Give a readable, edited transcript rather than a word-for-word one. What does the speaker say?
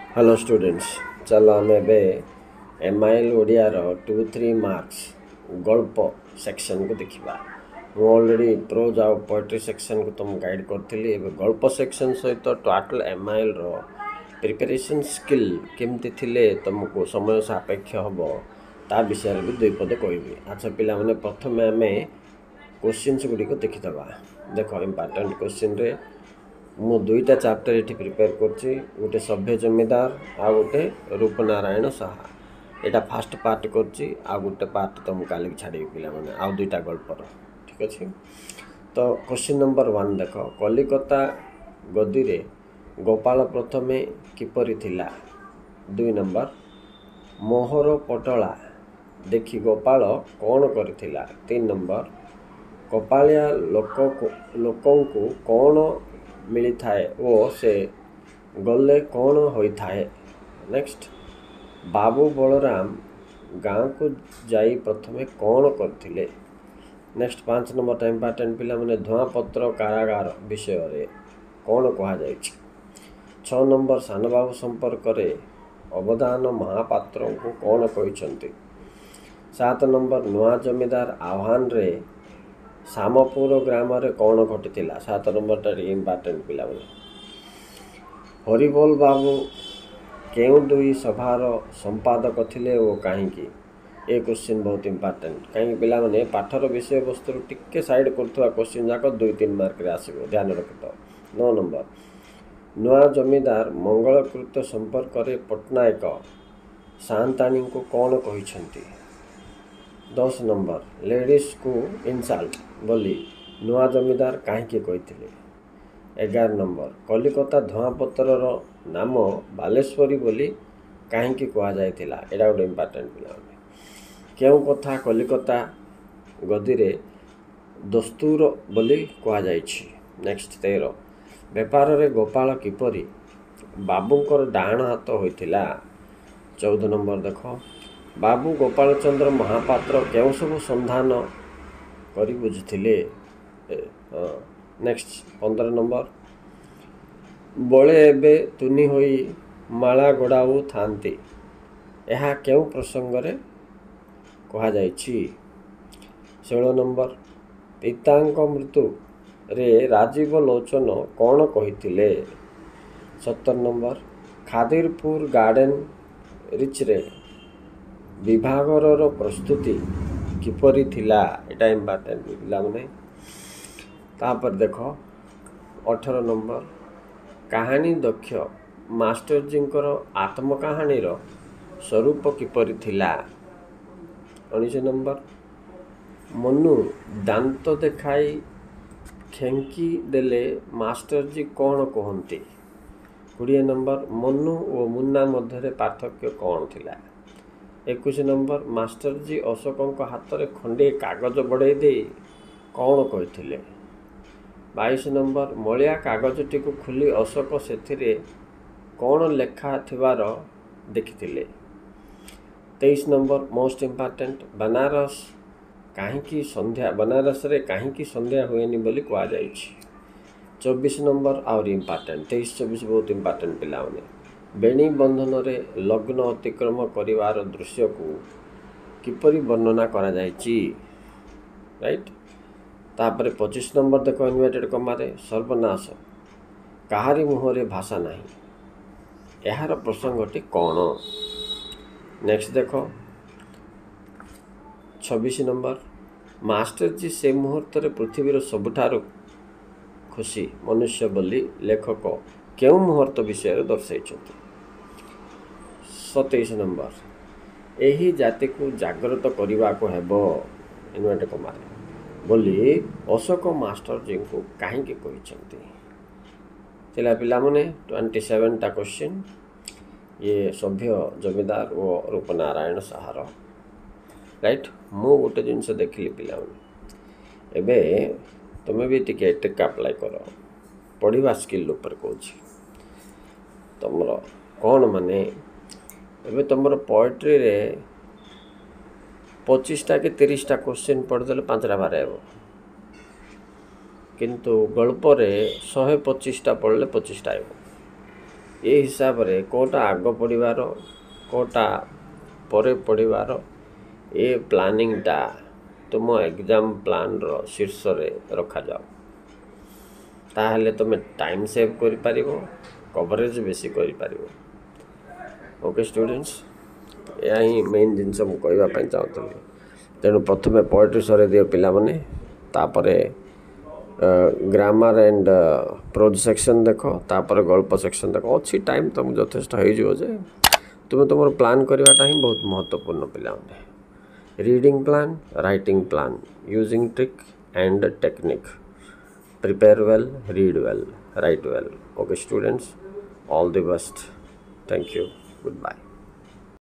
Hello students, चलो आम MIL ओडियार 2-3 मार्क्स गल्प सेक्शन को देखा। मुझे ऑलरेडी प्रोज आउ पोएट्री सेक्शन को तुम गाइड करी। गल्प सेक्शन सहित टोटल एमआईएल रो प्रिपरेशन स्किल केमती थिले तुमको समय सापेक्ष हम ता विषय भी दुई पद कहबी। अच्छा पिला माने प्रथम आम क्वेश्चंस गुड़िक देखीदबा। देख इम्पोर्टेंट क्वेश्चन रे मु दुईटा चैप्टर ये प्रिपेयर करछि। गोटे सभ्य जमीदार आ गोटे रूपनारायण साहा। यहाँ फास्ट पार्ट करछि आ गोटे पार्ट तुम काली छाड़ी पिला माने आ दुईटा गल्पर। ठीक अच्छे। तो क्वेश्चन नंबर 1 देख, कलिकता गदी रे गोपाल प्रथमे किपरि थिला। 2 नंबर, मोहर पटला देखि गोपाल कौन करथिला। 3 नंबर, कपालिया लोकंकु कौन मिली थाए ओ से गले कौन होई थाए। नेक्स्ट, बाबू बलराम गाँव को जाई प्रथमे कौन करथिले। नेक्स्ट 5 नंबर इम्पोर्टेंट पिला माने धुआपत्र कारागार विषय रे कौन कहा जायछि। 6 नंबर, सान बाबू संपर्क रे अवधान महापात्र को कौन कहिसंती। 7 नंबर, नुआ जमीदार आह्वान रे सामपुर ग्राम रे कौन घटिथिला। 7 नंबर इम्पोर्टेंट पिला माने हरिबोल बाबू केउ दुई सभार संपादक थिले ओ काहींकी। ए क्वेश्चन बहुत इम्पोर्टेंट कहीं पिला माने पाठर विषय वस्तु टिके साइड करथुआ क्वेश्चन जाक 2-3 मार्क रे आसीबो, ध्यान रखतो। 9 नंबर, नुआ जमीदार मंगलकृत संपर्क रे पटनायक सांताणी को कौन कहिसंती। 10 नंबर, लेडीज को इनसल्ट बोली नुआ जमीदार कहीं कही। 11 नंबर, कलिकता धुआपत्र नाम बालेश्वरी बोली कहीं कह जाइथिला। एटा गोटे इम्पोर्टेंट पिला क्यों कथा कलिकता गदी रे दस्तूर बोली कह जाइछि। नेक्स्ट 13, बेपार रे गोपाल किपरि बाबूंकर डाण हाथ होइथिला। 14 नंबर देख, बाबू गोपाल चंद्र महापात्र केउ सब संधान करी बुझुथिले। नेक्स्ट 15 नंबर, बळे एबे तुनी होई माला गोड़ाऊ थांती। यह केउ प्रसंग रे कहा जाइछि। 16 नंबर, पितांक मृत्यु रे राजीव लोचन कौन कहिथिले। 17 नंबर, खादिरपुर गार्डन रिच रे विभागर प्रस्तुति किपरि थिला। एटा इम्पोर्टेंट पिला माने। तापर देख 18 नंबर, कहानी दक्ष मास्टर जींकर आत्मकहानी रो स्वरूप किपरि थिला। 19 नंबर, मनु दांत देखाई खेंकी देले मास्टर जी कौन कहती। 20 नंबर, मनु और मुन्ना मध्य पार्थक्य कौन थिला। 21 नंबर, मास्टर जी अशोक हाथ में खंडे कागज बढ़ाई दे कौन कही। 22 नंबर, मलिया कागजटी को खुली अशोक से कौन लेखा थिबार देखिथिले। 23 नंबर, मोस्ट इम्पोर्टेंट, बनारस रे कहीं संध्या हुएनी बोली कह जाइछि। 24 नंबर आउरी इम्पोर्टेंट, 23-24 बहुत इम्पोर्टेंट पिला माने बेणी बंधन रे लग्न अतिक्रम करिवार दृश्य को किपरि वर्णना करा जाइछि। राइट। तापर 25 नंबर देख, इन्वर्टेड कमा रे सर्वनाश काहारी मुहरे भाषा नहीं, यार प्रसंगटी कौन। नेक्स्ट देख 26 नंबर, मास्टर जी से मुहूर्त पृथ्वीर सबुठार खुशी मनुष्य बोली लेखक क्यों मुहूर्त विषय दर्शाई। 27 नंबर, यही जाति को जागृत करने को हेबो इन्वर्टेड कमा बोली अशोक मास्टर जी को कहीं कहते। पिला माने 27टा क्वेश्चन ये सभ्य जमीदार और रूपनारायण साहार। राइट। मु गोटे जिनस देखिली पिला एबे तुम्हें भी टिके टिक अप्लाई कर पढ़ा स्किल उपर कौच तुमर कौन माने एबे तुमर पोएट्री रे 25टा कि 30टा क्वेश्चन पढ़देले 5टा बारे हेबो, किंतु गल्प रे 125टा पढ़ले 25टा हेबो। ये हिसाब रे कोटा आग पढ़िबार कोटा परे पढ़िबार ये प्लानिंगटा तुम एग्जाम प्लान रो शीर्ष रे रखा जाओ ताहले तुम टाइम सेव करि पारिबो कवरेज बेसी करि पारिबो। ओके स्टूडेंट्स, या ही मेन जिनस मु कहबा पई चाहतली। तेणु प्रथमे पोएट्री सरे दियो पिला माने तापरे ग्रामर एंड प्रोज सेक्शन देखो तापर गल्प सेक्शन देखो अच्छी टाइम तुम यथेष्ट हो जे तुम तुम प्लान करवाटा ही बहुत महत्वपूर्ण पिला reading plan writing plan using trick and technique prepare well read well write well. Okay students, all the best, thank you, good bye.